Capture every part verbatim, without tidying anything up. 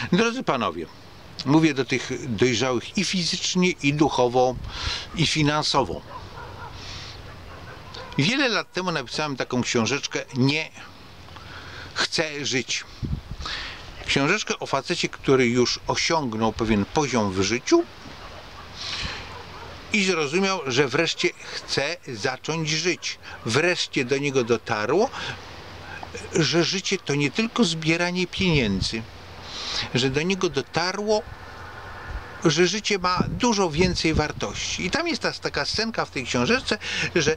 Drodzy panowie, mówię do tych dojrzałych i fizycznie, i duchowo, i finansowo. Wiele lat temu napisałem taką książeczkę Nie chcę żyć. Książeczkę o facecie, który już osiągnął pewien poziom w życiu i zrozumiał, że wreszcie chce zacząć żyć. Wreszcie do niego dotarło, że życie to nie tylko zbieranie pieniędzy, że do niego dotarło, że życie ma dużo więcej wartości. I tam jest ta, taka scenka w tej książeczce, że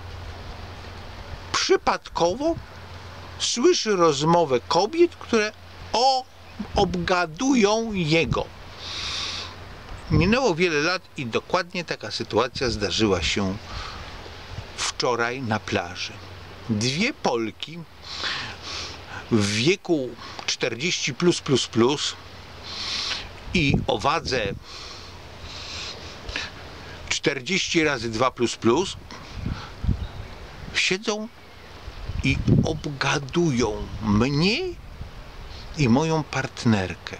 przypadkowo słyszy rozmowę kobiet, które o, obgadują jego. Minęło wiele lat i dokładnie taka sytuacja zdarzyła się wczoraj na plaży. Dwie Polki w wieku czterdzieści plus plus plus i o wadze czterdzieści razy dwa plus plus siedzą i obgadują mnie i moją partnerkę.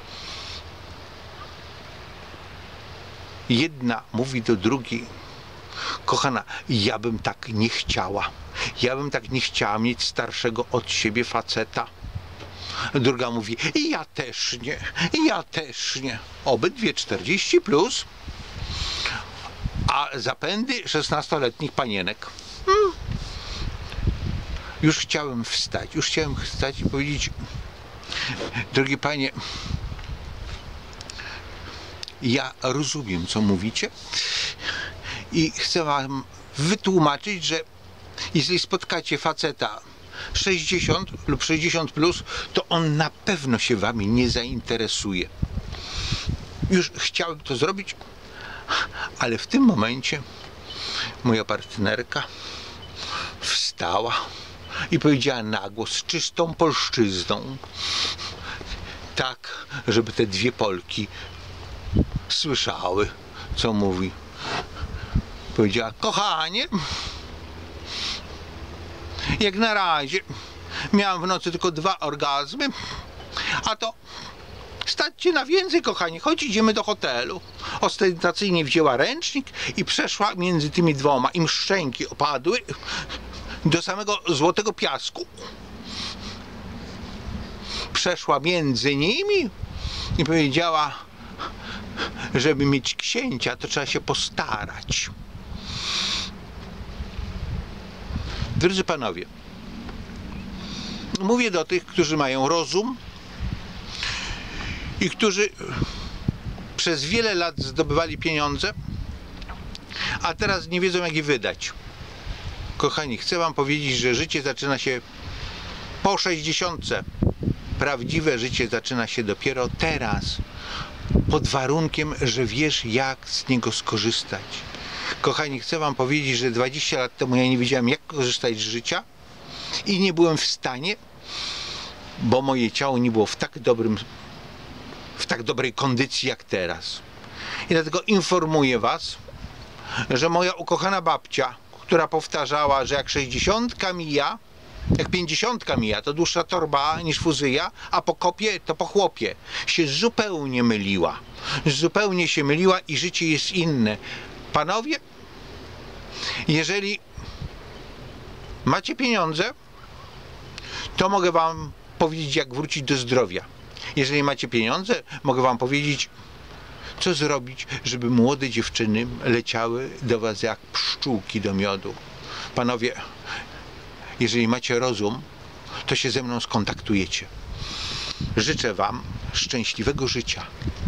Jedna mówi do drugiej: kochana, ja bym tak nie chciała. Ja bym tak nie chciała mieć starszego od siebie faceta. Druga mówi: ja też nie, ja też nie. Obydwie czterdzieści plus, a zapędy szesnastoletnich panienek. Hmm. Już chciałem wstać, już chciałem wstać i powiedzieć: drogie panie, ja rozumiem, co mówicie i chcę wam wytłumaczyć, że jeśli spotkacie faceta sześćdziesiąt lub sześćdziesiąt plus, to on na pewno się wami nie zainteresuje. Już chciałem to zrobić, ale w tym momencie moja partnerka wstała i powiedziała na głos, z czystą polszczyzną, tak, żeby te dwie Polki słyszały, co mówi. Powiedziała: kochanie, jak na razie miałam w nocy tylko dwa orgazmy, a to stać cię na więcej, kochanie, chodź, idziemy do hotelu. Ostentacyjnie wzięła ręcznik i przeszła między tymi dwoma. Im szczęki opadły do samego złotego piasku. Przeszła między nimi i powiedziała: żeby mieć księcia, to trzeba się postarać. Drodzy panowie, mówię do tych, którzy mają rozum i którzy przez wiele lat zdobywali pieniądze, a teraz nie wiedzą, jak je wydać. Kochani, chcę wam powiedzieć, że życie zaczyna się po sześćdziesiątce. Prawdziwe życie zaczyna się dopiero teraz, pod warunkiem, że wiesz, jak z niego skorzystać. Kochani, chcę wam powiedzieć, że dwadzieścia lat temu ja nie wiedziałem, jak korzystać z życia i nie byłem w stanie, bo moje ciało nie było w tak dobrym, w tak dobrej kondycji jak teraz. I dlatego informuję was, że moja ukochana babcia, która powtarzała, że jak sześćdziesiątka mija, jak pięćdziesiątka mija, to dłuższa torba niż fuzyja, a po kopie to po chłopie, się zupełnie myliła. Zupełnie się myliła i życie jest inne. Panowie, jeżeli macie pieniądze, to mogę wam powiedzieć, jak wrócić do zdrowia. Jeżeli macie pieniądze, mogę wam powiedzieć, co zrobić, żeby młode dziewczyny leciały do was jak pszczółki do miodu. Panowie, jeżeli macie rozum, to się ze mną skontaktujecie. Życzę wam szczęśliwego życia.